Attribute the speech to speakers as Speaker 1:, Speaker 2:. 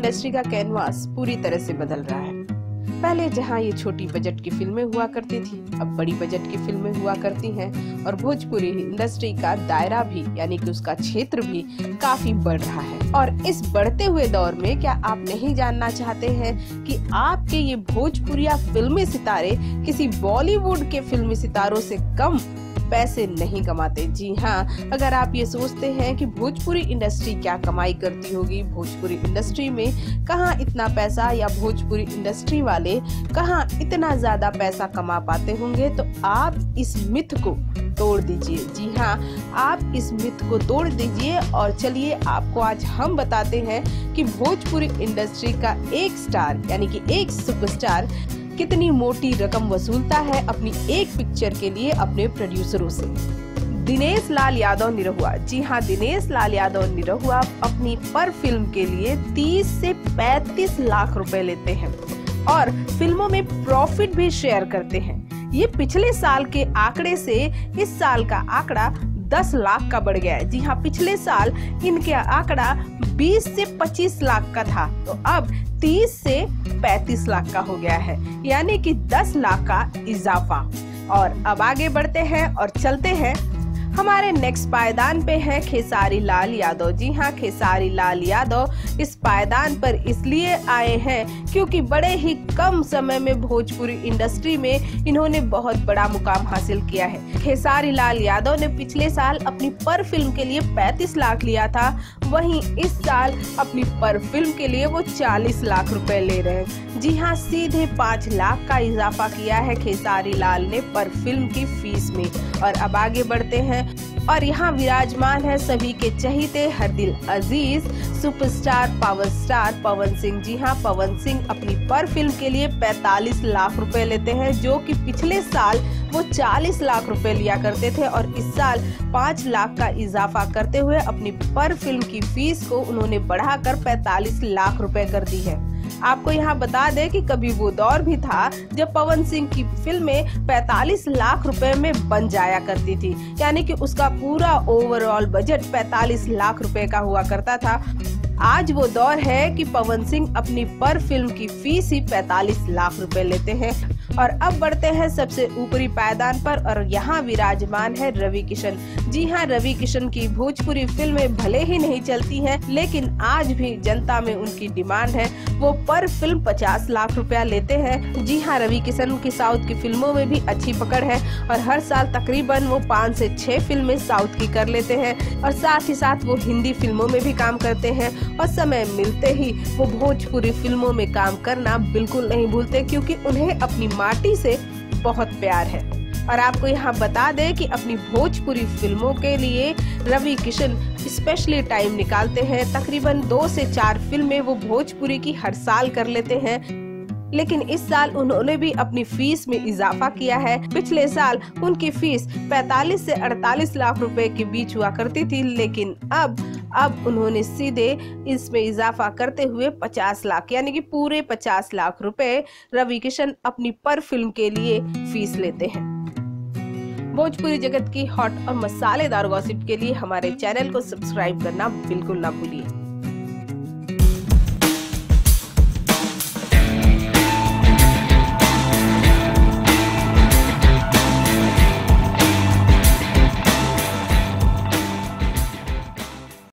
Speaker 1: Industry का canvas पूरी तरह से बदल रहा है। पहले जहां ये छोटी बजट की फिल्में हुआ करती थी, अब बड़ी बजट की फिल्में हुआ करती हैं और भोजपुरी इंडस्ट्री का दायरा भी यानी कि उसका क्षेत्र भी काफी बढ़ रहा है। और इस बढ़ते हुए दौर में क्या आप नहीं जानना चाहते हैं कि आपके ये भोजपुरिया फिल्मी सितारे किसी बॉलीवुड के फिल्मी सितारों से कम पैसे नहीं कमाते? जी हाँ, अगर आप ये सोचते हैं कि भोजपुरी इंडस्ट्री क्या कमाई करती होगी, भोजपुरी इंडस्ट्री में कहाँ इतना पैसा या भोजपुरी इंडस्ट्री वाले कहाँ इतना ज्यादा पैसा कमा पाते होंगे, तो आप इस मिथ को तोड़ दीजिए। जी हाँ, आप इस मिथ को तोड़ दीजिए और चलिए आपको आज हम बताते हैं कि भोजपुरी इंडस्ट्री का एक स्टार यानी कि एक सुपरस्टार कितनी मोटी रकम वसूलता है अपनी एक पिक्चर के लिए अपने प्रोड्यूसरों से। दिनेश लाल यादव निरहुआ, जी हाँ, दिनेश लाल यादव निरहुआ अपनी पर फिल्म के लिए 30 से 35 लाख रुपए लेते हैं और फिल्मों में प्रॉफिट भी शेयर करते हैं। ये पिछले साल के आंकड़े से इस साल का आंकड़ा 10 लाख का बढ़ गया है। जी हाँ, पिछले साल इनका आंकड़ा 20 से 25 लाख का था, तो अब 30 से 35 लाख का हो गया है, यानी कि 10 लाख का इजाफा। और अब आगे बढ़ते हैं और चलते हैं, हमारे नेक्स्ट पायदान पे है खेसारी लाल यादव। जी हाँ, खेसारी लाल यादव इस पायदान पर इसलिए आए हैं क्योंकि बड़े ही कम समय में भोजपुरी इंडस्ट्री में इन्होंने बहुत बड़ा मुकाम हासिल किया है। खेसारी लाल यादव ने पिछले साल अपनी पर फिल्म के लिए 35 लाख लिया था, वहीं इस साल अपनी पर फिल्म के लिए वो 40 लाख रुपए ले रहे हैं। जी हाँ, सीधे 5 लाख का इजाफा किया है खेसारी लाल ने पर फिल्म की फीस में। और अब आगे बढ़ते हैं और यहाँ विराजमान है सभी के चहीते हर दिल अजीज superstar power star Pawan Singh. जी हाँ, पवन सिंह अपनी पर फिल्म के लिए 45 लाख रुपए लेते हैं, जो कि पिछले साल वो 40 लाख रुपए लिया करते थे और इस साल 5 लाख का इजाफा करते हुए अपनी पर फिल्म की फीस को उन्होंने बढ़ाकर 45 लाख रुपए कर दी है। आपको यहाँ बता दें कि कभी वो दौर भी था जब पवन सिंह की फिल्में 45 लाख रुपए में बन जाया करती थी, यानी कि उसका पूरा ओवरऑल बजट 45 लाख रुपए का हुआ करता था। आज वो दौर है कि पवन सिंह अपनी पर फिल्म की फीस ही 45 लाख रुपए लेते हैं। और अब बढ़ते हैं सबसे ऊपरी पायदान पर और यहाँ विराजमान है रवि किशन। जी हाँ, रवि किशन की भोजपुरी फिल्में भले ही नहीं चलती हैं, लेकिन आज भी जनता में उनकी डिमांड है। वो पर फिल्म 50 लाख रुपया लेते हैं। जी हाँ, रवि किशन की साउथ की फिल्मों में भी अच्छी पकड़ है और हर साल तकरीबन वो 5 से 6 फिल्में साउथ की कर लेते हैं और साथ ही साथ वो हिंदी फिल्मों में भी काम करते हैं और समय मिलते ही वो भोजपुरी फिल्मों में काम करना बिल्कुल नहीं भूलते, क्योंकि उन्हें अपनी माटी से बहुत प्यार है। और आपको यहाँ बता दें कि अपनी भोजपुरी फिल्मों के लिए रवि किशन स्पेशली टाइम निकालते हैं। तकरीबन 2 से 4 फिल्में वो भोजपुरी की हर साल कर लेते हैं, लेकिन इस साल उन्होंने भी अपनी फीस में इजाफा किया है। पिछले साल उनकी फीस 45 से 48 लाख रुपए के बीच हुआ करती थी, लेकिन अब उन्होंने सीधे इसमें इजाफा करते हुए 50 लाख यानी कि पूरे 50 लाख रुपए रवि किशन अपनी पर फिल्म के लिए फीस लेते हैं। भोजपुरी जगत की हॉट और मसालेदार गॉसिप के लिए हमारे चैनल को सब्सक्राइब करना बिल्कुल ना भूलिए।